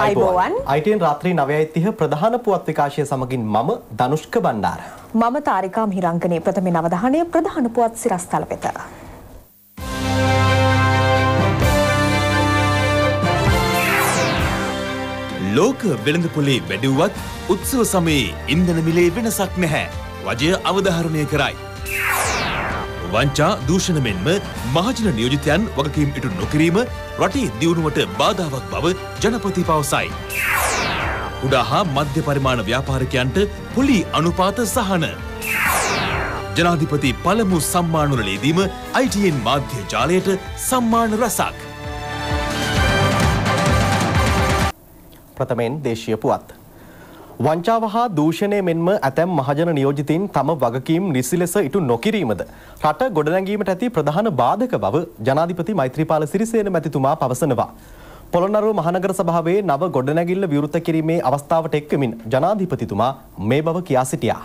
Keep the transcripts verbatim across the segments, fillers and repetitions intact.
අයිබෝවන් I T N රාත්‍රී නවයයි තිහ ප්‍රධාන පුවත් විකාශය සමගින් මම ධනුෂ්ක බණ්ඩාර. මම තාරිකා මිහිරංගනේ. ප්‍රථම අවධානය ප්‍රධාන පුවත් සිරස්තල වෙත. ලෝක වෙළඳපොලේ වැඩිවුවත් උත්සව සමයේ ඉන්ධන මිලේ වෙනසක් නැහැ. වජය අවධාරණය කරයි. වංචා දූෂණ මෙන්ම මහජන නියෝජිතයන් වගකීම් ඉටු නොකිරීම රටේ දියුණුවට බාධාවක් බව ජනපති පවසයි. කුඩා හා මධ්‍ය පරිමාණ ව්‍යාපාරිකයන්ට පොලි අනුපාත සහන. ජනාධිපති පළමු සම්මාන ලැබීම I T N මාධ්‍ය ජාලයට සම්මාන රැසක්. ප්‍රථමයෙන් දේශීය පුවත්. වංචාව හා දූෂණය මෙන්ම ඇතැම් මහජන නියෝජිතයින් තම වගකීම් නිසි ලෙස ඉටු නොකිරීමද රට ගොඩනැංවීමට ඇති ප්‍රධාන බාධක බව ජනාධිපති මෛත්‍රීපාල සිරිසේන මැතිතුමා පවසනවා. පොළොන්නරුව මහනගර සභාවේ නව ගොඩනැගිල්ල විවෘත කිරීමේ අවස්ථාවට එක්වමින් ජනාධිපතිතුමා මේ බව කියා සිටියා.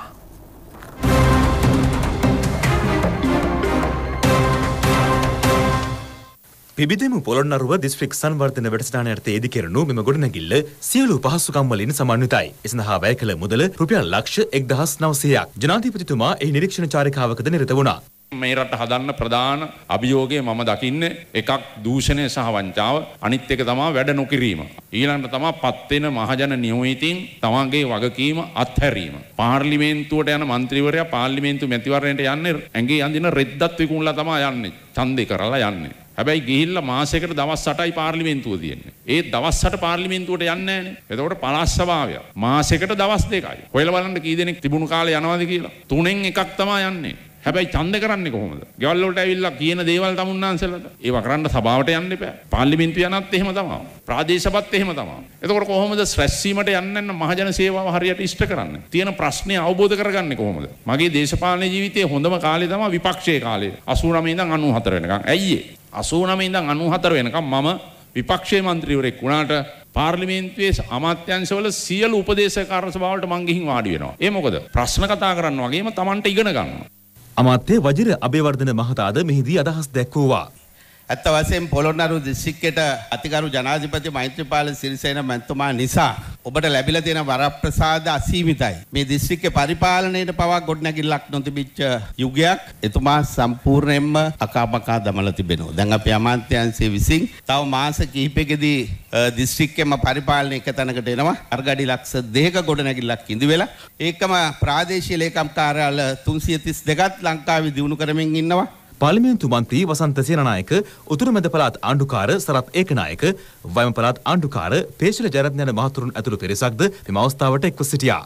පිබිදෙමු පොළොන්නරුව දිස්ත්‍රික් සංවර්ධන වැඩසටහනට එදි කෙරෙනු මෙම ගොඩනැගිල්ල සියලු පහසුකම් වලින් සමන්විතයි. ඒ සඳහා වැය කළ මුදල රුපියල් ලක්ෂ එක්දහස් නවසීයක්. ජනාධිපතිතුමා එහි නිරීක්ෂණ චාරිකාවකද නිරත වුණා. මේ රට හදන්න ප්‍රධාන අභියෝගය මම දකින්නේ එකක් දූෂණය සහ වංචාව, අනිත් එක තමයි වැඩ නොකිරීම. ඊළඟට තමයි පත් වෙන මහජන නියෝජිතින් තමන්ගේ වගකීම අත්හැරීම. පාර්ලිමේන්තුවට යන മന്ത്രിවරයා පාර්ලිමේන්තු මැතිවරණයට යන්නේ ඇඟේ අඳින රෙද්දත් විකුණලා තමයි යන්නේ. ඡන්දේ කරලා යන්නේ. හැබැයි ගිහිල්ලා මාසයකට දවස් අටයි පාර්ලිමේන්තුව තියෙන්නේ. ඒ දවස් අට පාර්ලිමේන්තුවට යන්නේ නැහනේ. එතකොට පළාත් සභාවය මාසයකට දවස් දෙකයි. කොහෙල බලන්න කී දෙනෙක් තිබුණු කාලේ යනවාද කියලා. තුනෙන් එකක් තමයි යන්නේ. හැබැයි ඡන්ද කරන්නේ කොහොමද? ගෙවල් වලට ඇවිල්ලා කියන දේවල් තමුන්නාන්සලට. ඒවා කරන්න සභාවට යන්න එපා. පාර්ලිමේන්තුව යනත් එහෙම තමයි. ප්‍රාදේශ සභාවත් එහෙම තමයි. එතකොට කොහොමද රැස්වීමට යන්නේ නැත්නම් මහජන සේවාව හරියට ඉෂ්ට කරන්නේ? තියෙන ප්‍රශ්නේ අවබෝධ කරගන්නේ කොහොමද? මගේ දේශපාලන ජීවිතයේ හොඳම කාලේ තමයි විපක්ෂයේ කාලේ. අසූ නවය ඉඳන් අනූ හතර වෙනකම්. ඇයි ඒ? අසූ නවය ඉඳන් අනූ හතර වෙනකම් මම විපක්ෂයේ മന്ത്രിවරයෙක් වුණාට පාර්ලිමේන්තුවේ අමාත්‍යාංශවල සියලු උපදේශක කාර්ය සභාවලට මං ගිහින් වාඩි වෙනවා. ඒ මොකද? ප්‍රශ්න කතා කරන්න වගේම Tamanට ඉගෙන ගන්නවා. අමාත්‍ය වජිර අබේවර්ධන මහතාද මෙහිදී අදහස් දැක්වුවා. ඇත්ත වශයෙන් පොළොන්නරුව දිස්ත්‍රික්කයට අතිගරු ජනාධිපති මෛත්‍රීපාල සිරිසේන මැතිතුමා නිසා ඔබට ලැබිලා තියෙන වරප්‍රසාද අසීමිතයි. මේ දිස්ත්‍රික්කේ පරිපාලනයට පවා ගොඩනැගිල්ලක් නොතිබිච්ච යුගයක් එතුමා සම්පූර්ණයෙන්ම අකාමකා දමලා තිබෙනවා. දැන් අපි අමාත්‍යාංශයේ විසින් තව මාස කිහිපයකදී දිස්ත්‍රික්කෙම පාලනය එක තැනකට එනවා. අර්ගඩි ලක්ෂ දෙකක ගොඩනැගිල්ලක් ඉඳි වෙලා ඒකම ප්‍රාදේශීය ලේකම් කාර්යාල තුන්සිය තිස් දෙකත් ලංකාවේ දිනු කරමින් ඉන්නවා. පාර්ලිමේන්තු මන්ත්‍රී වසන්ත සේනානායක, උතුරු මැද පළාත් ආණ්ඩුකාර සරත් ඒකනායක, වයම පළාත් ආණ්ඩුකාර පේශල ජයරත්න යන මහතුරුන් ඇතුළු පිරිසක්ද මෙම අවස්ථාවට එක්ව සිටියා.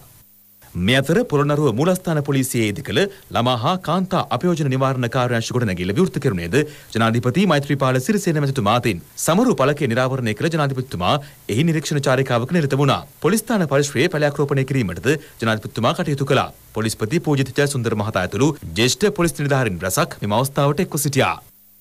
මේ අතර පොළොන්නරුව මූලස්ථාන පොලිසියේ ඉදිකළ ළමා හා කාන්තා අපයෝජන නිවාරණ කාර්යාංශ ගොඩනැගිල්ල විවෘත කෙරුණේද ජනාධිපති මෛත්‍රීපාල සිරිසේන මැතිතුමාතින්. සමරු පළකය නිරාවරණය කළ ජනාධිපතිතුමා එහි නිරීක්ෂණ චාරිකාවක නිරත වුණා. පොලිස් ස්ථාන පරිශ්‍රයේ පැලෑක්‍රෝපණය කිරීමටද ජනාධිපතිතුමා කටයුතු කළා. පොලිස්පති පූජිත ජයසුන්දර මහතා ඇතුළු ජ්‍යෙෂ්ඨ පොලිස් නිලධාරීන් රැසක් මෙම අවස්ථාවට එක්ව සිටියා.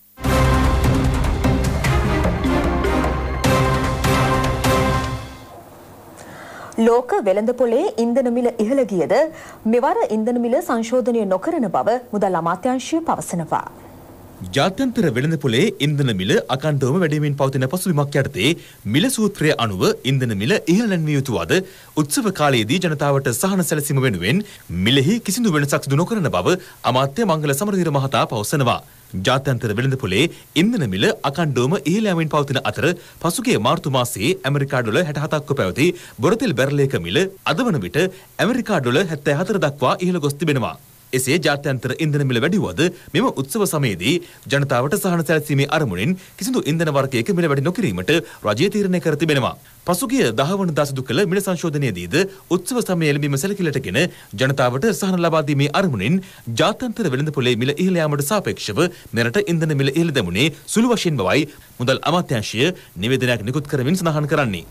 ලෝක වෙළඳපොලේ ඉන්ධන මිල ඉහළ ගියද මෙවර ඉන්ධන මිල සංශෝධනය නොකරන බව මුදල් අමාත්‍යාංශය පවසනවා. ජාත්‍යන්තර වෙළඳපොලේ ඉන්ධන මිල අකණ්ඩවම වැඩිමින් පවතින පසුබිමක් යටතේ මිල සූත්‍රය අනුව ඉන්ධන මිල ඉහළ නැන්විය යුතු අද උත්සව කාලයේදී ජනතාවට සහන සැලසීම වෙනුවෙන් මිලෙහි කිසිදු වෙනසක් සිදු නොකරන බව අමාත්‍ය මංගල සමරවීර මහතා පවසනවා. ජාත්‍යන්තර වෙළඳපොලේ ඉන්ධන මිල අකණ්ඩවම ඉහළ යමින් පවතින අතර පසුගිය මාර්තු මාසයේ ඇමරිකා ඩොලර් හැට හතක්ව පැවති බොරතෙල් බැරලයක මිල අද වන විට ඇමරිකා ඩොලර් හැත්තෑ හතර දක්වා ඉහළ ගොස් තිබෙනවා. එසේ ජාත්‍යන්තර ඉන්ධන මිල වැඩි වුවද මෙම උත්සව සමයේදී ජනතාවට සහන සැලසීමේ අරමුණින් කිසිදු ඉන්ධන වර්ගයක මිල වැඩි නොකිරීමට රජය තීරණය කර තිබෙනවා. පසුගිය දහ වනදා සිදු කළ මිල සංශෝධනයේදීද උත්සව සමය එළඹීම සැලකිල්ලටගෙන ජනතාවට සහන ලබා දීමේ අරමුණින් ජාත්‍යන්තර වෙළඳපොලේ මිල ඉහළ යාමට සාපේක්ෂව මෙරට ඉන්ධන මිල ඉහළ දැමුනේ සුළු වශයෙන් බවයි මුදල් අමාත්‍යාංශය නිවේදනයක් නිකුත් කරමින් සඳහන් කරන්නේ.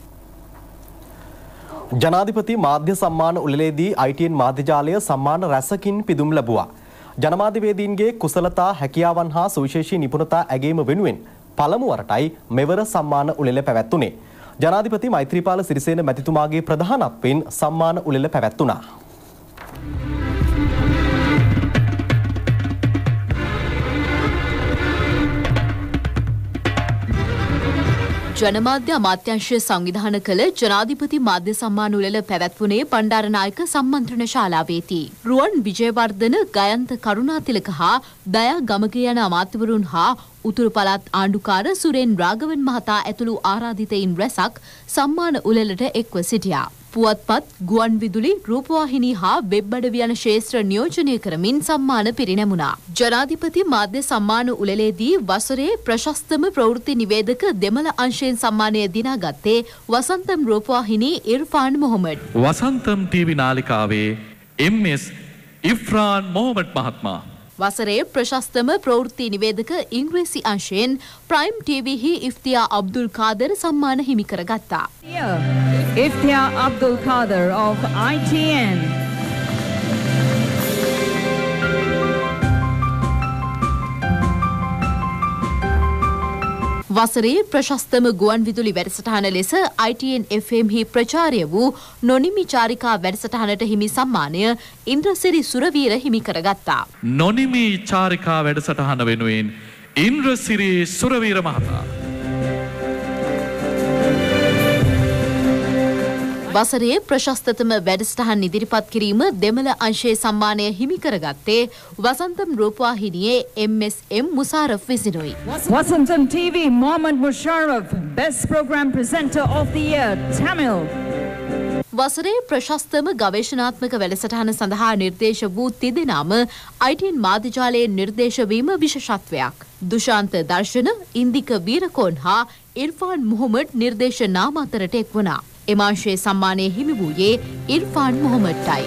ජනාධිපති මාධ්‍ය සම්මාන උළෙලේදී I T N මාධ්‍ය ජාලය සම්මාන රැසකින් පිදුම් ලැබුවා. ජනමාධ්‍යවේදීන්ගේ කුසලතා හැකියාවන් හා සුවිශේෂී නිපුණතා ඇගීම වෙනුවෙන් පළමු වරටයි මෙවර සම්මාන උළෙල පැවැත්වුණේ. ජනාධිපති මෛත්‍රීපාල සිරිසේන මැතිතුමාගේ ප්‍රධානත්වයෙන් සම්මාන උළෙල පැවැත්වුණා. ජනමාධ්‍ය අමාත්‍යාංශය සංවිධාන කළ ජනාධිපති මාධ්‍ය සම්මාන උළෙල පැවැත්වුණේ බණ්ඩාරනායක සම්මන්ත්‍රණ ශාලාවේදී. රුවන් විජේවර්ධන, ගයන්ත කරුණාතිලක හා දයා ගමගේ යන අමාත්‍යවරුන් හා උතුරු පළාත් ආණ්ඩුකාර සුරේන් රාඝවන් මහතා ඇතුළු ආරාධිතයින් රැසක් සම්මාන උළෙලට එක්ව සිටියා. පුවත්පත්, ගුවන් විදුලි, රූපවාහිනී හා වෙබ් අඩවි යන ක්ෂේත්‍ර නියෝජනය කරමින් සම්මාන පිරිනැමුණා. ජනාධිපති මාධ්‍ය සම්මාන උළෙලේදී වසරේ ප්‍රශස්තම ප්‍රවෘත්ති නිවේදක දෙමළ අංශයෙන් සම්මානය දිනාගත්තේ වසන්තම් රූපවාහිනී ඉර්ෆාන් මොහොමඩ්. වසන්තම් ටීවී නාලිකාවේ එම් එස් ඉර්ෆාන් මොහොමඩ් මහත්මයා වසරේ ප්‍රශස්තම ප්‍රවෘත්ති නිවේදක ඉංග්‍රීසි අංශයෙන් ප්‍රයිම් ටීවීහි ඉෆ්තියා අබ්දුල් කාදර් සම්මාන හිමි කරගත්තා. Iftia Abdul Kader of I T N. වසරේ ප්‍රශස්තම ගුවන් විදුලි වැඩසටහන ලෙස I T N F M හි ප්‍රචාරය වූ නොනිමි චාරිකා වැඩසටහනට හිමි සම්මානය ඉන්ද්‍රසිරි සුරවීර හිමි කරගත්තා. නොනිමි චාරිකා වැඩසටහන වෙනුවෙන් ඉන්ද්‍රසිරි සුරවීර මහතා වසරේ ප්‍රශස්තතම වැඩසටහන් ඉදිරිපත් කිරීම දෙමළ අංශයේ සම්මානය හිමි කරගත්තේ Vasantham රූපවාහිනියේ M S M මුසාරෆ් විසිනුයි. Vasantham T V Mohammad Musharraf, Best Program Presenter of the Year, Tamil. වසරේ ප්‍රශස්තම ගවේෂණාත්මක වැඩසටහන සඳහා නිර්දේශ වූ තිදෙනාම I T N මාධ්‍යජාලයේ නිර්දේශ වීම විශේෂත්වයක්. දුෂාන්ත දර්ශන, ඉන්දික වීරකෝන් හා ඉර්ෆාන් මොහොමඩ් නිර්දේශ නාම අතරට එක් වුණා. එම අංශයේ සම්මානය හිමි වූයේ ඉර්ෆාන් මොහොමඩ්ටයි.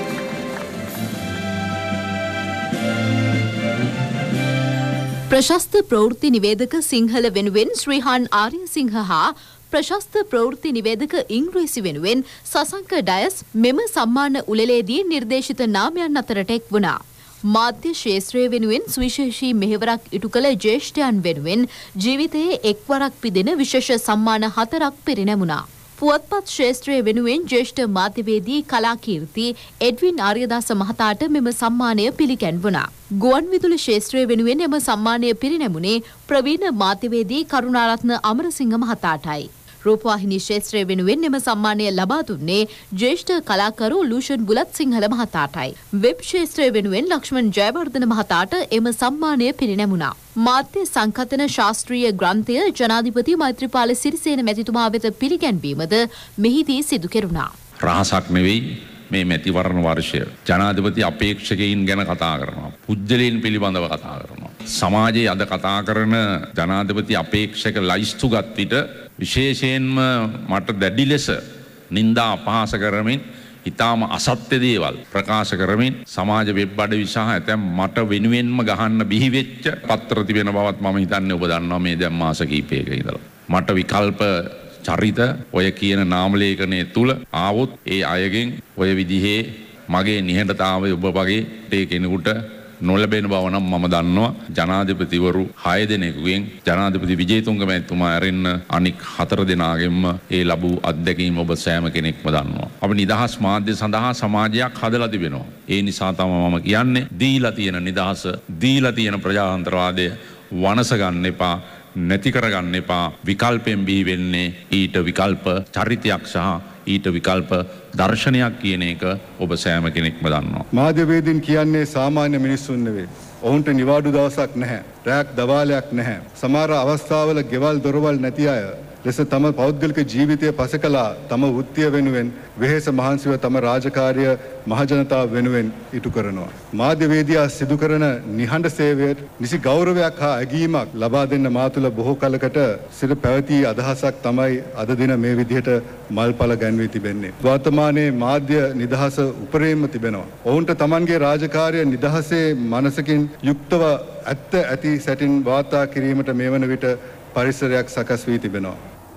ප්‍රශස්ත ප්‍රවෘත්ති නිවේදක සිංහල වෙනුවෙන් ශ්‍රීහාන් ආර්යසිංහ හා ප්‍රශස්ත ප්‍රවෘත්ති නිවේදක ඉංග්‍රීසි වෙනුවෙන් සසංක ඩයස් මෙම සම්මාන උළෙලේදී නිර්දේශිත නාමයන් අතරට එක් වුණා. මාධ්‍ය ක්ෂේත්‍රය වෙනුවෙන් සුවිශේෂී මෙහෙවරක් ඉටු කළ ජ්‍යෙෂ්ඨයන් වෙනුවෙන් ජීවිතයේ එක්වරක් පිදෙන විශේෂ සම්මාන හතරක් පිරිනැමුණා. පුවත්පත් ක්ෂේත්‍රය වෙනුවෙන් ජ්‍යෙෂ්ඨ මාධ්‍යවේදී කලාකීර්ති එඩ්වින් ආර්යදාස මහතාට මෙම සම්මානය පිළිගැන්වුණා. ගුවන් විදුලි ක්ෂේත්‍රය වෙනුවෙන් එම සම්මානය පිරිනැමුණේ ප්‍රවීණ මාධ්‍යවේදී කරුණාරත්න අමරසිංහ මහතාටයි. රූපවාහිනී ක්ෂේත්‍රය වෙනුවෙන් එම සම්මානය ලබා දුන්නේ ජ්‍යෙෂ්ඨ කලාකරු ලූෂන් බුලත් සිංහල මහතාටයි. වෙබ් ක්ෂේත්‍රය වෙනුවෙන් ලක්ෂ්මන් ජයවර්ධන මහතාට එම සම්මානය පිරිනැමුණා. මාධ්‍ය සංකතන ශාස්ත්‍රීය ග්‍රන්ථය ජනාධිපති මෛත්‍රීපාල සිරිසේන මැතිතුමා වෙත පිළිගැන්වීමද මෙහිදී සිදු කෙරුණා. රහසක් නෙවෙයි මේ මැතිවරණ වර්ෂය. ජනාධිපති අපේක්ෂකයින් ගැන කතා කරනවා. පුද්ගලයන් පිළිබඳව කතා කරනවා. සමාජයේ අද කතා කරන ජනාධිපති අපේක්ෂක ලයිස්තුගත් විට විශේෂයෙන්ම මට දැඩි ලෙස නින්දා අපහාස කරමින් ඉතාම අසත්‍ය දේවල් ප්‍රකාශ කරමින් සමාජ වෙබ් අඩවි සහ ඇතැම් මට වෙනුවෙන්ම ගහන්න බිහිවෙච්ච පත්‍ර තිබෙන බවත් මම හිතන්නේ ඔබ දන්නවා මේ දැන් මාස කිහිපයක ඉඳලා. මට විකල්ප චරිත ඔය කියන නාම ලේඛනයේ තුල ආවොත් ඒ අයගෙන් ඔය විදිහේ මගේ නිහඬතාවය ඔබ වගේ ඒ කෙනෙකුට නොලැබෙන බව නම් මම දන්නවා. ජනාධිපතිවරු හය දෙනෙකුගෙන් ජනාධිපති විජේතුංග මැතිතුමා ඇරෙන්න අනික් හතර දෙනාගෙන්ම ඒ ලැබූ අත්දැකීම ඔබ සෑම කෙනෙක්ම දන්නවා. අපි නිදහස් මාධ්‍ය සඳහා සමාජයක් හදලා තිබෙනවා. ඒ නිසා තමයි මම කියන්නේ දීලා තියෙන නිදහස, දීලා තියෙන ප්‍රජාතන්ත්‍රවාදය වනස ගන්න එපා, නැති කරගන්න එපා. විකල්පෙන් බිහි වෙන්නේ ඊට විකල්ප චරිතයක් සහ ඊට විකල්ප දර්ශනයක් කියන එක ඔබ සෑම කෙනෙක්ම දන්නවා. මාධ්‍යවේදීන් කියන්නේ සාමාන්‍ය මිනිස්සුන් නෙවෙයි. ඔවුන්ට නිවාඩු දවසක් නැහැ. රැයක් දවාලයක් නැහැ. සමහර අවස්ථාවල ගෙවල් දොරවල් නැති අය ලෙස තම පෞද්ගලික ජීවිතය පසකලා තම වෘත්තිය වෙනුවෙන් වෙහෙස මහන්සිව තම රාජකාරිය මහජනතාව වෙනුවෙන් ඉටු කරනවා. මාධ්‍යවේදියා සිදු කරන නිහඬ සේවයට නිසි ගෞරවයක් හා ඇගීමක් ලබා දෙන්න මා තුළ බොහෝ කලකට සිට පැවති අදහසක් තමයි අද දින මේ විදිහට මල්පල ගැන්වී තිබෙන්නේ. වර්තමානයේ මාධ්‍ය නිදහස උපරිමව තිබෙනවා. ඔවුන්ට තමන්ගේ රාජකාරිය නිදහසේ මනසකින් යුක්තව ඇත්ත ඇති සැටින් වාර්තා කිරීමට මේ වන විට පරිසරයක් සකස් වී තිබෙනවා.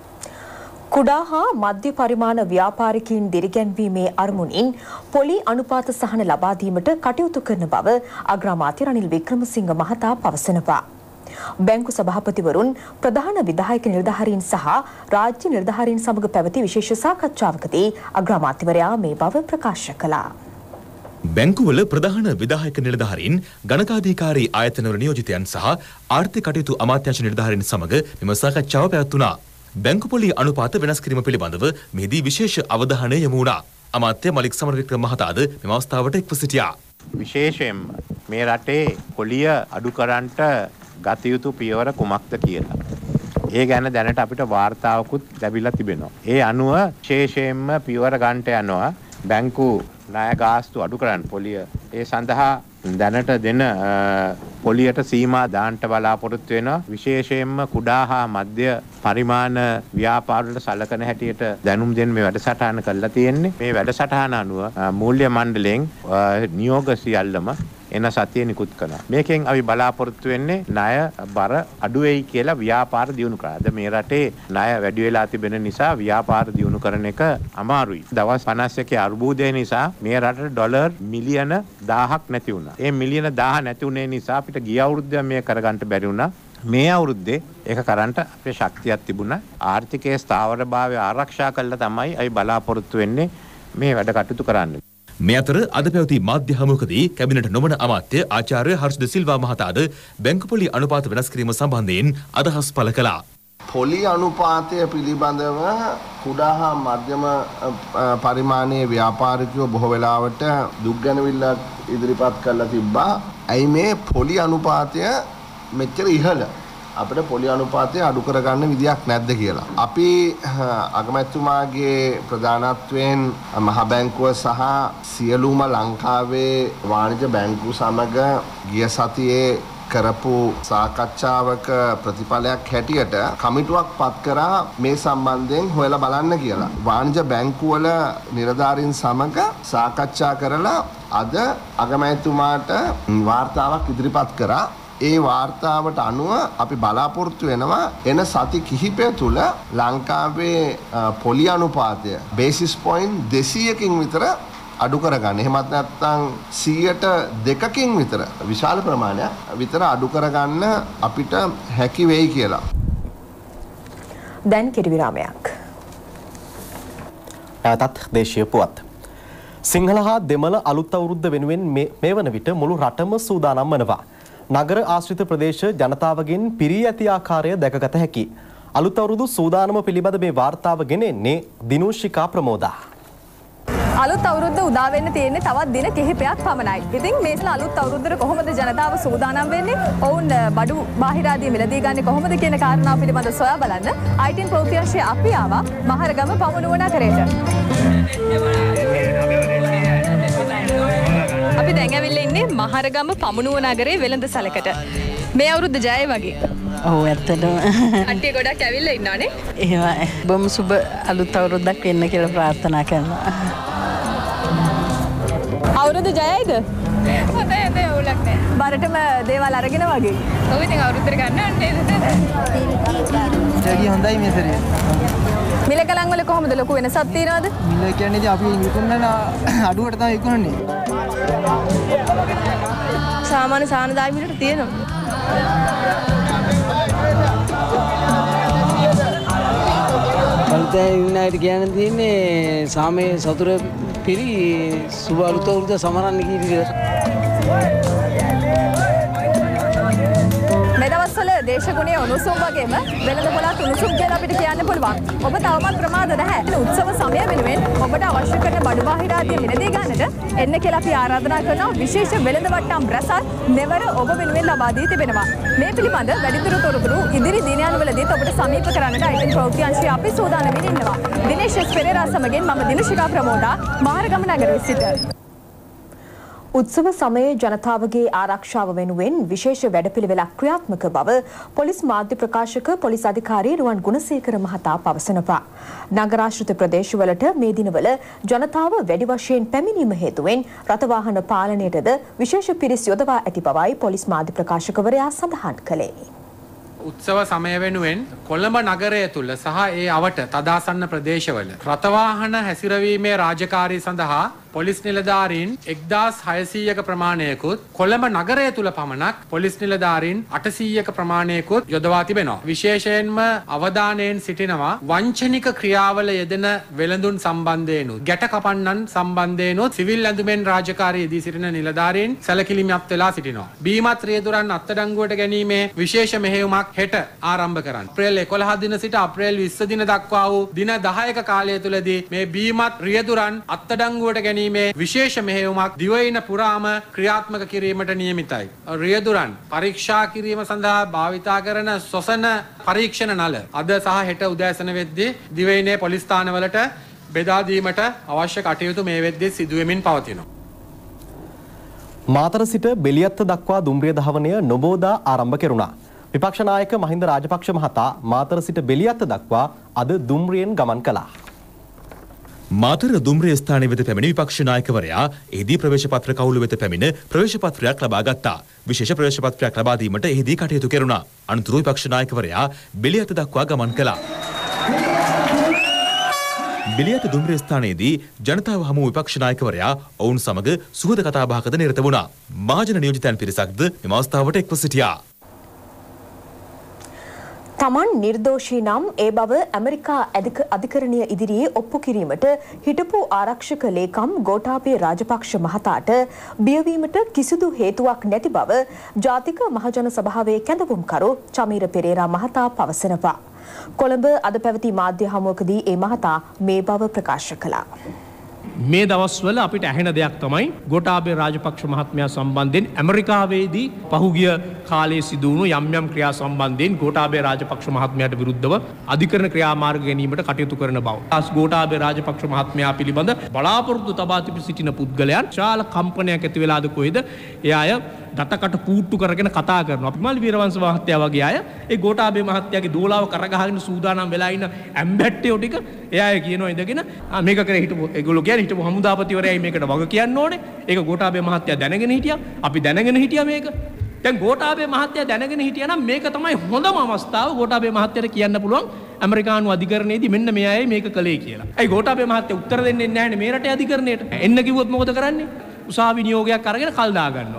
කුඩා හා මධ්‍ය පරිමාණ ව්‍යාපාරිකයින් දිරිගැන්වීමේ අරමුණින් පොලි අනුපාත සහන ලබා දීමට කටයුතු කරන බව අග්‍රාමාත්‍ය රනිල් වික්‍රමසිංහ මහතා පවසනවා. බැංකු සභාපතිවරුන් ප්‍රධාන විධායක නිලධාරීන් සහ රාජ්‍ය නිලධාරීන් සමග පැවති විශේෂ සාකච්ඡාවකදී අග්‍රාමාත්‍යවරයා මේ බව ප්‍රකාශ කළා. බැංකුවල ප්‍රධාන විධායක නිලධාරීන්, ගණකාධිකාරී ආයතනවල නියෝජිතයන් සහ ආර්ථික කටයුතු අමාත්‍යාංශ නිලධාරීන් සමග මෙම සාකච්ඡාව පැවැත්වුණා. බැංකු පොලි අනුපාත වෙනස් කිරීම පිළිබඳව මෙහිදී විශේෂ අවධානය යොමු වුණා. අමාත්‍ය මලික් සමරවික්‍රම මහතාද මෙම අවස්ථාවට එක්ව සිටියා. විශේෂයෙන්ම මේ රටේ පොලිය අඩු කරන්නට ගත යුතු පියවර කුමක්ද කියලා. ඒ ගැන දැනට අපිට වාර්තාවකුත් ලැබිලා තිබෙනවා. ඒ අනුව විශේෂයෙන්ම පියවර ගන්නට යනවා බැංකු ණය ගාස්තු අඩු කරන්න පොලිය. ඒ සඳහා දැනට දෙන පොලියට සීමා දාන්නට බලාපොරොත්තු වෙනවා. විශේෂයෙන්ම කුඩා හා මධ්‍ය පරිමාණ ව්‍යාපාර වලට සලකන හැටියට දැනුම් දෙන්න මේ වැඩසටහන කරලා තියෙන්නේ. මේ වැඩසටහන අනුව මූල්‍ය මණ්ඩලයෙන් නියෝග සියල්ලම එන සතියේ නිකුත් කරනවා. මේකෙන් අපි බලාපොරොත්තු වෙන්නේ ණය බර අඩු වෙයි කියලා ව්‍යාපාර දියුණු කරා. අද මේ රටේ ණය වැඩි වෙලා තිබෙන නිසා ව්‍යාපාර දියුණු කරන එක අමාරුයි. දවස් පනස් එකේ අර්බුදය නිසා මේ රටට ඩොලර් මිලියන දහයක් නැති වුණා. ඒ මිලියන දහය නැති වුණේ නිසා අපිට ගිය අවුරුද්දේ මේ කරගන්න බැරි වුණා. මේ අවුරුද්දේ ඒක කරන්නට අපේ ශක්තියක් තිබුණා. ආර්ථිකයේ ස්ථාවරභාවය ආරක්ෂා කළා තමයි අපි බලාපොරොත්තු වෙන්නේ මේ වැඩ කටයුතු කරන්න. මේ අතර අද පැවති මාධ්‍ය හමුවකදී කැබිනට් නොවන අමාත්‍ය ආචාර්ය හර්ෂද සිල්වා මහතාද බැංකු පොලි අනුපාත වෙනස් කිරීම සම්බන්ධයෙන් අදහස් පළ කළා. පොලි අනුපාතය පිළිබඳව කුඩා හා මධ්‍යම පරිමාණයේ ව්‍යාපාරිකයෝ බොහෝ වෙලාවට දුක් ගැනවිල්ලක් ඉදිරිපත් කරලා තිබ්බා. ඇයි මේ පොලි අනුපාතය මෙච්චර ඉහළ? අපිට පොලි අනුපාතය අඩු කරගන්න විදියක් නැද්ද කියලා. අපි අගමැතිතුමාගේ ප්‍රධානත්වයෙන් මහ බැංකුව සහ සියලුම ලංකාවේ වාණිජ බැංකු සමග ගිය සතියේ කරපු සාකච්ඡාවක ප්‍රතිඵලයක් හැටියට කමිටුවක් පත් කරා මේ සම්බන්ධයෙන් හොයලා බලන්න කියලා. වාණිජ බැංකුවල නිලධාරීන් සමග සාකච්ඡා කරලා අද අගමැතිතුමාට වාර්තාවක් ඉදිරිපත් කරා. ඒ වාර්තාවට අනුව අපි බලාපොරොත්තු වෙනවා එන සති කිහිපය තුළ ලංකාවේ පොලි අනුපාතය බේසිස් පොයින්ට් දෙසීයකින් විතර අඩු කරගන්න. එහෙමත් නැත්නම් සීයට දෙකකින් විතර විශාල ප්‍රමාණයක් විතර අඩු කරගන්න අපිට හැකි වෙයි කියලා. දැන් කිරි විරාමයක්. නැවතත් දේශීය පුවත්. සිංහල හා දෙමළ අලුත් අවුරුද්ද වෙනුවෙන් මේ වන විට මුළු රටම සූදානම් වනවා. නගර ආශ්‍රිත ප්‍රදේශ ජනතාවගෙන් පිරී ඇති ආකාරය දැකගත හැකි. අලුත් අවුරුදු සූදානම පිළිබඳ මේ වාර්තාව ගෙනෙන්නේ දිනෝෂිකා ප්‍රමෝදා. අලුත් අවුරුද්ද උදා වෙන්න තියෙන්නේ තවත් දින කිහිපයක් පමණයි. ඉතින් මේ සල අලුත් අවුරුද්දට කොහොමද ජනතාව සූදානම් වෙන්නේ? ඔවුන් බඩු බාහිරාදී මිලදී ගන්නේ කොහොමද කියන කාරණාව පිළිබඳව සොයා බලන්න ආයිටින් ප්‍රෝතියංශයේ අපි ආවා මහරගම පමුණුව නගරයට. අපි දැන් ඇවිල්ලා ඉන්නේ මහරගම පමුණුව නගරයේ වෙළඳ සැලකට. මේ අවුරුද්ද ජයයි වගේ. ඔව් ඇත්තටම. කට්ටිය ගොඩක් ඇවිල්ලා ඉන්නවනේ. එහෙමයි. බොහොම සුබ අලුත් අවුරුද්දක් වෙන්න කියලා ප්‍රාර්ථනා කරනවා. අවුරුදු ජයයිද? හොඳයි හොඳයි අවුලක් නෑ. බරටම දේවල් අරගෙන වගේ. ඔව් ඉතින් අවුරුද්දට ගන්න ඕනේ නේද? ජගි හොඳයි මේ සැරේ. මිල කලං වල කොහොමද ලොකු වෙනසක් තියනවද? මිල කියන්නේ ඉතින් අපි විකුණන අඩුවට තමයි විකුණන්නේ. සාමාන්‍ය සානදායි මිලට තියෙනවා. පල්තේ විනායට කියන්න තියෙන්නේ සාමයේ සතුර පිරි සුබ අලුත් අවුරුද්ද සමරන්න කීවිද? මේ දවස්වල දේශගුණයේ උණුසුම් වගේම වෙළඳ පොළත් උණුසුම් කියලා අපිට කියන්න පුළුවන්. ඔබ තවමත් ප්‍රමාද නැහැ. උත්සව සමය වෙනුවෙන් ඔබට අවශ්‍ය කරන බඩු බාහිර ආදී මිලදී ගන්නට එන්න කියලා අපි ආරාධනා කරනවා. විශේෂ වෙළඳ වට්ටම් රැසක් මෙවර ඔබ වෙනුවෙන් ලබා දී තිබෙනවා. මේ පිළිබඳ වැඩිදුර තොරතුරු ඉදිරි දිනයන්වලදීත් ඔබට සමීප කරන්නට ආයිටින් ප්‍රවෘත්ති අපි සූදානම්ින් ඉන්නවා. දිනේෂ් පෙරේරා සමගින් මම දිනුෂිකා ප්‍රමෝදා මහරගම නගරයේ සිට. උත්සව සමයේ ජනතාවගේ ආරක්ෂාව වෙනුවෙන් විශේෂ වැඩපිළිවෙලක් ක්‍රියාත්මක බව පොලිස් මාධ්‍ය ප්‍රකාශක පොලිස් අධිකාරී රුවන් ගුණසේකර මහතා පවසනවා. නගරාශ්‍රිත ප්‍රදේශවලට මේ දිනවල ජනතාව වැඩි වශයෙන් පැමිණීම හේතුවෙන් රථවාහන පාලනයටද විශේෂ පිරිස් යොදවා ඇති බවයි පොලිස් මාධ්‍ය ප්‍රකාශකවරයා සඳහන් කළේ. උත්සව සමය වෙනුවෙන් කොළඹ නගරය තුළ සහ ඒ අවට තදාසන්න ප්‍රදේශවල රථවාහන හැසිරවීමේ රාජකාරී සඳහා පොලිස් නිලධාරීන් එක්දාස් හයසීයක ප්‍රමාණයකුත් කොළඹ නගරය තුල පමණක් පොලිස් නිලධාරීන් අටසීයක ප්‍රමාණයකුත් යොදවා තිබෙනවා. විශේෂයෙන්ම අවධානයෙන් සිටිනවා වංචනික ක්‍රියාවල යෙදෙන වෙළඳුන් සම්බන්ධයෙන්ුත් ගැට කපන්නන් සම්බන්ධයෙන්ුත් සිවිල් ඇඳුමෙන් රාජකාරී යෙදී සිටින නිලධාරීන් සැලකිලිමත් වෙලා සිටිනවා. බීමත් රියදුරන් අත්අඩංගුවට ගැනීමේ විශේෂ මෙහෙයුමක් හෙට ආරම්භ කරන්න. අප්‍රේල් එකොළහ දින සිට අප්‍රේල් විස්ස දින දක්වා වූ දින දහයක කාලය තුලදී මේ බීමත් රියදුරන් අත්අඩංගුවට ගැනීමේ විශේෂ මෙහෙයුමක් දිවයින පුරාම ක්‍රියාත්මක කිරීමට නියමිතයි. රියදුරන් පරීක්ෂා කිරීම සඳහා භාවිතා කරන ශ්වසන පරීක්ෂණ නල අද සහ හෙට උදෑසන වෙද්දී දිවයිනේ පොලිස් ස්ථානවලට බෙදා දීමට අවශ්‍ය කටයුතු මේ වෙද්දී සිදු වෙමින් පවතිනවා. මාතර සිට බෙලියත්ත දක්වා දුම්රිය ධාවනය නොබෝදා ආරම්භ කෙරුණා. විපක්ෂ නායක මහින්ද රාජපක්ෂ මහතා මාතර සිට බෙලියත්ත දක්වා අද දුම්රියෙන් ගමන් කළා. මාතර දුම්රිය ස්ථානයේ වෙත පැමිණි විපක්ෂ නායකවරයා එහිදී ප්‍රවේශ පත්‍ර කවුළු වෙත පැමිණ ප්‍රවේශ පත්‍රයක් ලබා ගත්තා. විශේෂ ප්‍රවේශ පත්‍රයක් ලබා දීමට එහිදී කටයුතු කෙරුණා. අනතුරුව විපක්ෂ නායකවරයා බෙලියත්ත දක්වා ගමන් කළා. බෙලියත්ත දුම්රිය ස්ථානයේදී ජනතාව හමු විපක්ෂ නායකවරයා ඔවුන් සමග සුහද කතාබහකට නිරත වුණා. මහජන නියෝජිතයන් පිරිසක්ද මෙම අවස්ථාවට එක්ව සිටියා. තමන් නිර්දෝෂී නම් ඒ බව ඇමරිකා අධිකරණය ඉදිරියේ ඔප්පු කිරීමට හිටපු ආරක්ෂක ලේකම් ගෝඨාභය රාජපක්ෂ මහතාට බියවීමට කිසිදු හේතුවක් නැති බව ජාතික මහජන සභාවේ කැඳවුම්කරු චමීර පෙරේරා මහතා පවසනවා. කොළඹ අද පැවති මාධ්‍ය හමුවකදී ඒ මහතා මේ බව ප්‍රකාශ කළා. මේ දවස්වල අපිට ඇහෙන දෙයක් තමයි ගෝඨාභය රාජපක්ෂ මහත්මයා සම්බන්ධයෙන් ඇමරිකාවේදී පහුගිය කාලයේ සිදු වුණු යම් යම් ක්‍රියා සම්බන්ධයෙන් ගෝඨාභය රාජපක්ෂ මහත්මයාට විරුද්ධව අධිකරණ ක්‍රියාමාර්ග ගැනීමට කටයුතු කරන බව. ආස් ගෝඨාභය රාජපක්ෂ මහත්මයා පිළිබඳ බලාපොරොත්තු තබා සිටින පුද්ගලයන් ශාල කම්පනයක් ඇති වෙලාද කොහෙද ඒ අය දතකට පූට්ටු කරගෙන කතා කරනවා. අපිමල් වීරවංශ මහත්තයා වගේ අය ඒ ගෝඨාභය මහත්තයාගේ දෝලාව කරගහගෙන සූදානම් වෙලා ඉන්න ඇම්බැට්ටියෝ ටික එයා කියනවා ඉඳගෙන මේක කරේ හිටපු ඒගොල්ලෝ කියන්නේ හිටපු හමුදාපතිවරයයි මේකට වග කියන්න ඕනේ. ඒක ගෝඨාභය මහත්තයා දැනගෙන හිටියා. අපි දැනගෙන හිටියා මේක. දැන් ගෝඨාභය මහත්තයා දැනගෙන හිටියා නම් මේක තමයි හොඳම අවස්ථාව ගෝඨාභය මහත්තයාට කියන්න පුළුවන් ඇමරිකානු අධිකරණයේදී මෙන්න මෙයයි මේක කළේ කියලා. ඒ ගෝඨාභය මහත්තයා උත්තර දෙන්නේ නැහැ මේ රටේ අධිකරණයට. එන්න කිව්වොත් මොකද කරන්නේ? උසාවි නියෝගයක් අරගෙන කල් දා ගන්නවා.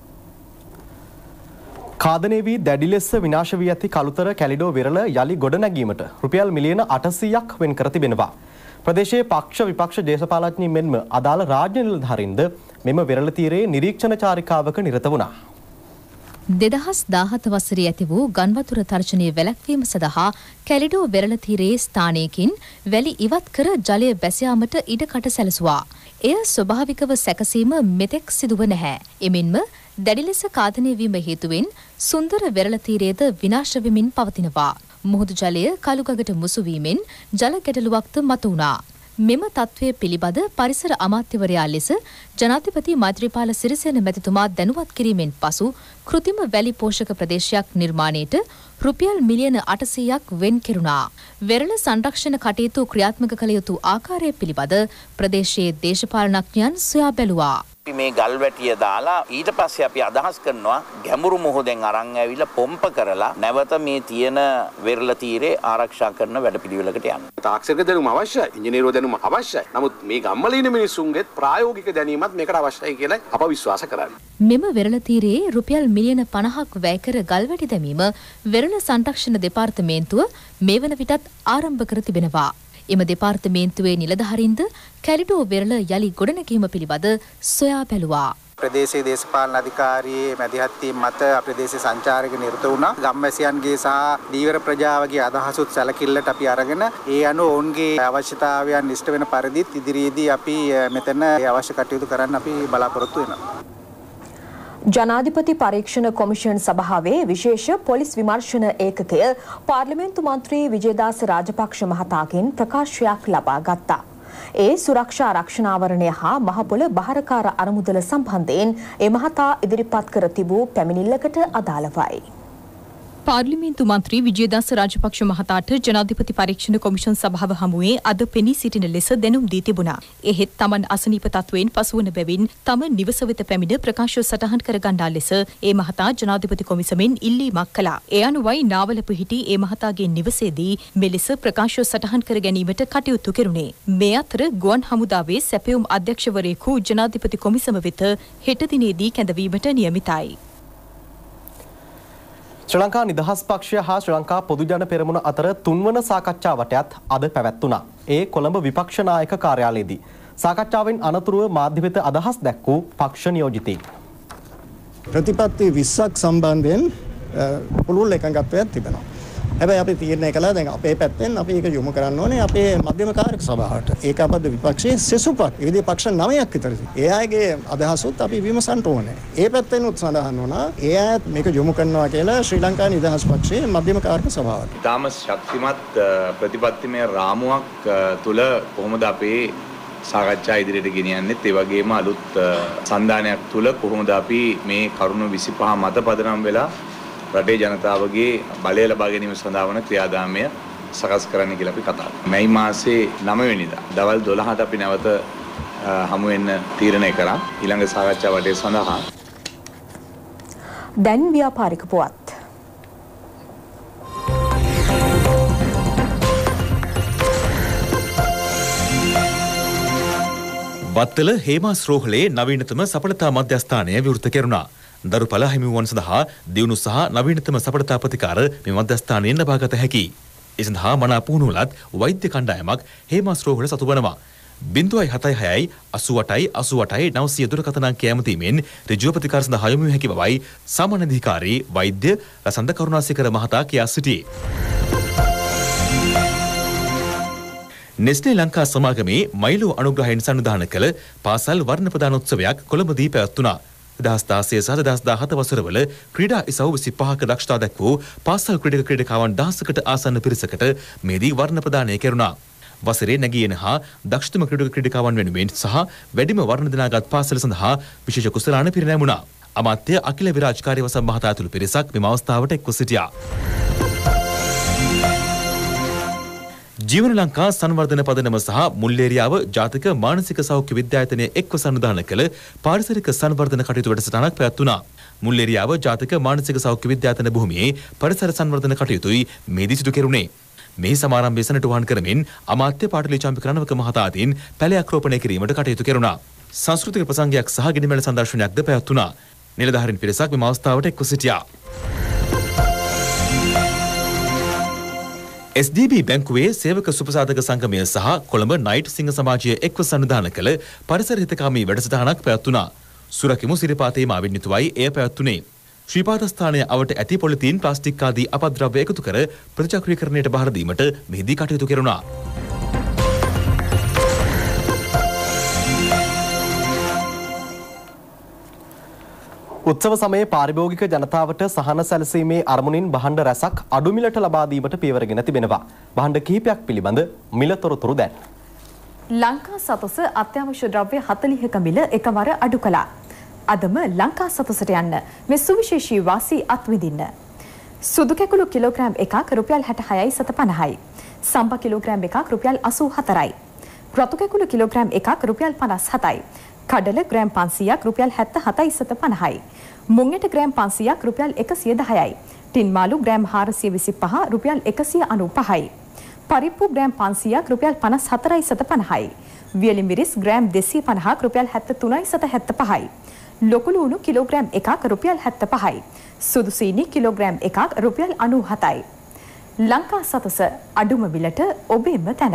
කාදනය වී දැඩි ලෙස විනාශ වී ඇති කළුතර කැලිඩෝ වෙරළ යලි ගොඩනැගීමට රුපියල් මිලියන අටසීයක් වෙන් කර තිබෙනවා. ප්‍රදේශයේ පක්ෂ විපක්ෂ දේශපාලඥයින් මෙන්ම අදාළ රාජ්‍ය නිලධාරීන්ද මෙම වෙරළ තීරයේ නිරීක්ෂණ චාරිකාවක නිරත වුණා. දෙදහස් දාහත වසරේ ඇති වූ ගන්වතුර තර්ජනය වැළැක්වීම සඳහා කැලිඩෝ වෙරළ තීරයේ ස්ථානයකින් වැලි ඉවත් කර ජලය බැස යාමට ඉඩකඩ සැලසුවා. එය ස්වභාවිකව සැකසීම මෙතෙක් සිදුව නැහැ. එමෙන්ම දැඩි ලෙස කාදනය වීම හේතුවෙන් සුන්දර වෙරළ තීරයේද විනාශ වෙමින් පවතිනවා. මුහුදු ජලය කළුගඟට මුසු වීමෙන් ජල ගැටලුවක්ද මතුවුණා. මෙම තත්ත්වය පිළිබඳ පරිසර අමාත්‍යවරයා ලෙස ජනාධිපති මෛත්‍රීපාල සිරිසේන මැතිතුමා දැනුවත් කිරීමෙන් පසු කෘතිම වැලි පෝෂක ප්‍රදේශයක් නිර්මාණයට රුපියල් මිලියන අටසීයක් වෙන් කෙරුණා. වෙරළ සංරක්ෂණ කටයුතු ක්‍රියාත්මක කළ යුතු ආකාරය පිළිබඳ ප්‍රදේශයේ දේශපාලනඥයන් සොයා බැලුවා. අපි මේ ගල් වැටිය දාලා ඊට පස්සේ අපි අදහස් කරනවා ගැඹුරු මොහොතෙන් අරන් ඇවිල්ලා පොම්ප කරලා නැවත මේ තියෙන වෙරළ තීරේ ආරක්ෂා කරන වැඩපිළිවෙලකට යන්න. තාක්ෂණික දැනුම අවශ්‍යයි, ඉංජිනේරුවෝ දැනුම අවශ්‍යයි. නමුත් මේ ගම්වල ඉන්න මිනිස්සුන්ගේ ප්‍රායෝගික දැනීමත් මේකට අවශ්‍යයි කියලා අප විශ්වාස කරන්නේ. මෙම වෙරළ තීරයේ රුපියල් මිලියන පනහක් වැය කර ගල් වැටි දැමීම වෙරළ සංරක්ෂණ දෙපාර්තමේන්තුව මේ වන විටත් ආරම්භ කර තිබෙනවා. එම දෙපාර්තමේන්තුවේ නිලධාරීන්ද කැලිඩෝ වෙරළ යලි ගොඩනැගීම පිළිබඳ සොයා බැලුවා. ප්‍රදේශයේ දේශපාලන අධිකාරියේ මැදිහත් වීම මත ප්‍රදේශයේ සංචාරක නිරත වුණා. ගම්වැසියන්ගේ සහ දීවර ප්‍රජාවගේ අදහසුත් සැලකිල්ලට අපි අරගෙන ඒ අනුව ඔවුන්ගේ අවශ්‍යතාවයන් ඉෂ්ට වෙන පරිදිත් ඉදිරියේදී අපි මෙතන අවශ්‍ය කටයුතු කරන්න අපි බලාපොරොත්තු වෙනවා. ජනාධිපති පරීක්ෂණ කොමිෂන් සභාවේ විශේෂ පොලිස් විමර්ශන ඒකකය පාර්ලිමේන්තු මන්ත්‍රී විජේදාස රාජපක්ෂ මහතාගෙන් ප්‍රකාශයක් ලබා ගත්තා. ඒ සුරක්ෂා රක්ෂණාවරණය හා මහපොළ බහරකාර අරමුදල සම්බන්ධයෙන් ඒ මහතා ඉදිරිපත් කර තිබූ පැමිණිල්ලකට අදාළවයි. පාර්ලිමේන්තු මන්ත්‍රී විජේදාස රාජපක්ෂ මහතාට ජනාධිපති පරීක්ෂණ කොමිෂන් සභාව හමුවේ අද පෙනී සිටින ලෙස දැනුම් දී තිබුණා. එහෙත් තමන් අසනීප තත්වයෙන් පසුවන බැවින් තම නිවස වෙත පැමිණ ප්‍රකාශ සටහන් කර ගන්නා ලෙස ඒ මහතා ජනාධිපති කොමිසමෙන් ඉල්ලීමක් කළා. ඒ අනුවයි නාවල පිහිටි ඒ මහතාගේ නිවසේදී මෙලෙස ප්‍රකාශ සටහන් කර ගැනීමට කටයුතු කෙරුණේ. මේ අතර ගුවන් හමුදාවේ සැපයුම් අධ්‍යක්ෂවරයෙකු ජනාධිපති කොමිසම වෙත හෙට දිනේදී කැඳවීමට නියමිතයි. ශ්‍රී ලංකා නිදහස් පක්ෂය හා ශ්‍රී ලංකා පොදු ජන පෙරමුණ අතර තුන්වන සාකච්ඡා වටයත් අද පැවැත්වුණා. ඒ කොළඹ විපක්ෂ නායක කාර්යාලයේදී. සාකච්ඡාවෙන් අනතුරුව මාධ්‍ය වෙත අදහස් දැක්වූ පක්ෂ නියෝජිතයින්. ප්‍රතිපත්ති විස්සක් සම්බන්ධයෙන් පුළුල් එකඟත්වයක් තිබෙනවා. හැබැයි අපි තීරණය කළා දැන් අපේ පැත්තෙන් අපි ඒක යොමු කරන්න ඕනේ අපේ මධ්‍යම කාර්යක සභාවට. ඒකාබද්ධ විපක්ෂයේ සෙසුපත් ඒ විදිහේ පක්ෂ නවයක් විතර. ඒ අයගේ අදහසුත් අපි විමසන්න ඕනේ. ඒ පැත්තෙන් උත් සඳහන් වුණා ඒ අයත් මේක යොමු කරනවා කියලා ශ්‍රී ලංකා නිදහස් පක්ෂයේ මධ්‍යම කාර්යක සභාවට. ඊටම ශක්තිමත් ප්‍රතිපත්තිමය රාමුවක් තුල කොහොමද අපේ සාකච්ඡා ඉදිරියට ගෙනියන්නේ? ඒ වගේම අලුත් සන්දානයක් තුල කොහොමද අපි මේ කරුණු විසිපහ මත පදනම් වෙලා රටේ ජනතාවගේ බලය ලබා ගැනීම සඳහා වන ක්‍රියාදාමය සකස් කරන්න කියලා අපි කතා කරා. මැයි මාසේ නව වෙනිදා දවල් දොළහට අපි නැවත හමු වෙන්න තීරණය කරා ඊළඟ සාකච්ඡා වටේ සඳහා. දැන් ව්‍යාපාරික පුවත්. වත්තල හේමාස්රෝහලේ නවීනතම සඵලතා මධ්‍යස්ථානය විවෘත කෙරුණා. දරුඵල හිමිවුවන් සඳහා දියුණු සහ නවීනතම සඵලතා ප්‍රතිකාර මේ මධ්‍යස්ථානයෙන් ලබාගත හැකියි. ඒ සඳහා මනා පුහුණුවලත් වෛද්‍ය කණ්ඩායමක් හේමාස්රෝහල සතු වනවා. බිංදුවයි හතයි හයයි අසූ අටයි අසූ අටයි නවසිය දුරකථන අංකය ඇමතීමෙන් ඍජුව ප්‍රතිකාර සඳහා යොමු හැකි බවයි සාමාන්‍ය අධිකාරී වෛද්‍ය ලසන්ත කරුණාසේකර මහතා කියා සිටියේ. නෙස්ලේ ලංකා සමාගමේ මයිලෝ අනුග්‍රහයෙන් සංවිධානය කළ පාසල් වර්ණ ප්‍රදානෝත්සවයක් කොළඹදී පැවැත්වුණා. දෙදහස් දාසය සහ දෙදහස් දාහත වසරවල ක්‍රීඩා ඉසව් විසිපහක දක්ෂතා දැක්වූ පාසල් ක්‍රීඩක ක්‍රීඩකාවන් දහසකට ආසන්න පිරිසකට මේදී වර්ණ ප්‍රදානය කෙරුණා. වසරේ නැගී එන හා දක්ෂතම ක්‍රීඩක ක්‍රීඩකාවන් වෙනුවෙන් සහ වැඩිම වර්ණ දිනාගත් පාසල සඳහා විශේෂ කුසලාන පිරිනැමුණා. අමාත්‍ය අකිල විරාජ් කාර්යවසම් මහතා ඇතුළු පිරිසක් මෙම අවස්ථාවට එක්ව සිටියා. ජීවන ලංකා සංවර්ධන පදනම සහ මුල්ලේරියාව ජාතික මානසික සෞඛ්‍ය විද්‍යායතනය එක්ව සංවිධානය කළ පාරිසරික සංවර්ධන කටයුතු වැඩසටහනක් පැවැත්වුණා. මුල්ලේරියාව ජාතික මානසික සෞඛ්‍ය විද්‍යායතන භූමියේ පරිසර සංවර්ධන කටයුතුයි මේදී සිදු කෙරුණේ. මේ සමාරම්භය සැනටුවහන් කරමින් අමාත්‍ය පාටලී චම්පික රණවක මහතා අතින් පැලයක් රෝපණය කිරීමට කටයුතු කෙරුණා. සංස්කෘතික ප්‍රසංගයක් සහ ගිනිමැල සංදර්ශනයක්ද පැවැත්වුණා. නිලධාරීන් පිරිසක් මෙම අවස්ථාවට එක්ව සිටියා. එස් ඩී බී බැංකුවේ සේවක සුපසාධක සංගමය සහ කොළඹ නයිට් සිංහ සමාජය එක්ව සංවිධානය කළ පරිසර හිතකාමී වැඩසටහනක් පැවැත්වුණා. සුරකිමු සිරිපාතේ මාවින් යුතුවයි එය පැවැත්වුණේ. ශ්‍රීපාදස්ථානය අවට ඇති පොලිතීන් ප්ලාස්ටික් ආදී අපද්‍රව්‍ය එකතු කර ප්‍රතිචක්‍රීකරණයට බාර දීමට මෙහිදී කටයුතු කෙරුණා. උත්සව සමයේ පාරිභෝගික ජනතාවට සහන සැලසීමේ අරමුණින් භාණ්ඩ රැසක් අඩු මිලට ලබා දීමට පියවරගෙන තිබෙනවා. භාණ්ඩ කිහිපයක් පිළිබඳ මිල තොරතුරු දැන්. ලංකා සතස අත්‍යවශ්‍ය ද්‍රව්‍ය හතළිහක මිල එකවර අඩු කළා. අදම ලංකා සතසට යන්න මේ සුවිශේෂී වාසි අත්විඳින්න. සුදු කැකුළු කිලෝග්‍රෑම් එකක් රුපියල් හැට හයයි සත පනහයි. සම්ප කිලෝග්‍රෑම් එකක් රුපියල් අසූ හතරයි. රතු කැකුළු කිලෝග්‍රෑම් එකක් රුපියල් පනස් හතයි. කඩල ග්‍රෑම් පන්සීයක් රුපියල් හැත්ත හතයි සත පනහයි. මුංගෙට ග්‍රෑම් පන්සීයක් රුපියල් එකසිය දහයයි. ටින් මාළු ග්‍රෑම් හාරසිය විසිපහ රුපියල් එකසිය අනූපහයි. පරිප්පු ග්‍රෑම් පන්සීයක් රුපියල් පනස් හතරයි සත පනහයි. වියලි මිරිස් ග්‍රෑම් දෙසිය පනහක් රුපියල් හැත්ත තුනයි සත හැත්ත පහයි. ලොකු ලුණු කිලෝග්‍රෑම් එකක් රුපියල් හැත්ත පහයි. සුදු සීනි කිලෝග්‍රෑම් එකක් රුපියල් අනූ හතයි. ලංකා සතස අඩුම මිලට ඔබේම තැන.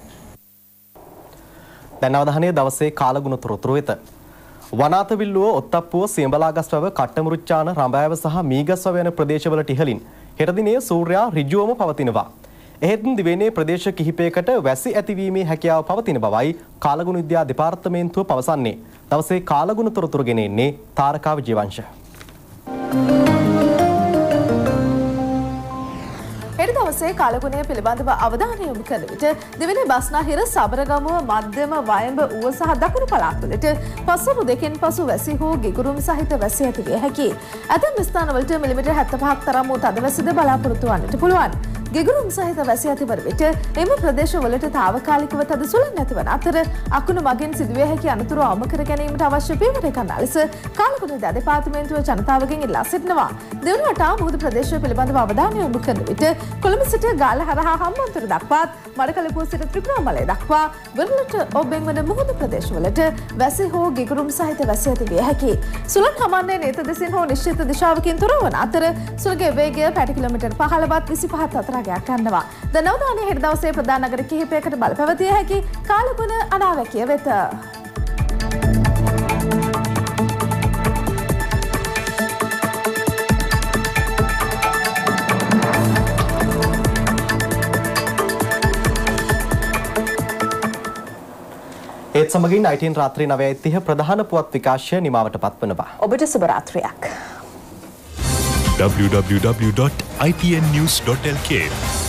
දැන් අවධානය දවසේ කාලගුණ තොරතුරු වෙත. වනාතවිල්ලුව ඔත්තප්පුව සියඹලාගස්වැව කට්ටමුරුච්චාන රඹෑව සහ මීගස්වැව යන ප්‍රදේශවලට ඉහළින් හෙට දිනේ සූර්යයා ඍජුවම පවතිනවා. එහෙත් දිවයිනේ ප්‍රදේශ කිහිපයකට වැසි ඇතිවීමේ හැකියාව පවතින බවයි කාලගුණ විද්‍යා දෙපාර්තමේන්තුව පවසන්නේ. දවසේ කාලගුණ තොරතුරු ගෙන එන්නේ තාරකා විජේවංශ. හෙට දවස දවසේ කාලගුණය පිළිබඳව අවධානය යොමු කළ විට දෙවෙනි බස්නාහිර සබරගමුව මධ්‍යම වයඹ ඌව සහ දකුණු පළාත්වලට පසුරු දෙකෙන් පසු වැසි හෝ ගිගුරුම් සහිත වැසි ඇති විය හැකියි. ඇතැම් ස්ථානවලට මිලිමීටර් හැත්තෑපහක් තරම් වූ තද වැසිද බලාපොරොත්තු වන්නට පුළුවන්. ගිගුරුම් සහිත වැසි ඇතිවන විට එම ප්‍රදේශවලට තාවකාලිකව තද සුළං ඇතිවන අතර අකුණු මගින් සිදුවිය හැකි අනතුරු අවම කර ගැනීමට අවශ්‍ය පියවර ගන්නා ලෙස කාලගුණ දෙපාර්තමේන්තුව ජනතාවගෙන් ඉල්ලා සිටිනවා. දෙවනුවට මුහුදු ප්‍රදේශය පිළිබඳව අවධානය යොමු කරන විට කොළඹ සිට ගාල්ල හරහා හම්බන්තොට දක්වාත් මඩකලපුව සිට ත්‍රිකුණාමලය දක්වා වෙරළට ඔබෙන් වන මුහුදු ප්‍රදේශවලට වැසි හෝ ගිගුරුම් සහිත වැසි ඇති විය හැකියි. සුළං හමන්නේ නේත දෙසින් හෝ නිශ්චිත දිශාවකින් තොර වන අතර සුළඟේ වේගය පැයට කිලෝමීටර් පහළවත් විසිපහත් අතර ගන්නවා. ද නවදානයේ හෙට දවසේ ප්‍රධාන නගර කිහිපයකට බල පැවතිය හැකි කාලගුණ අනාවැකිය වෙත. ඒත් සමගින් අයිටීන් රාත්‍රී නවයයි තිහ ප්‍රධාන පුවත් විකාශය නිමාවට පත්වනවා. ඔබට සුබ රාත්‍රියක්. w w w dot i t n news dot l k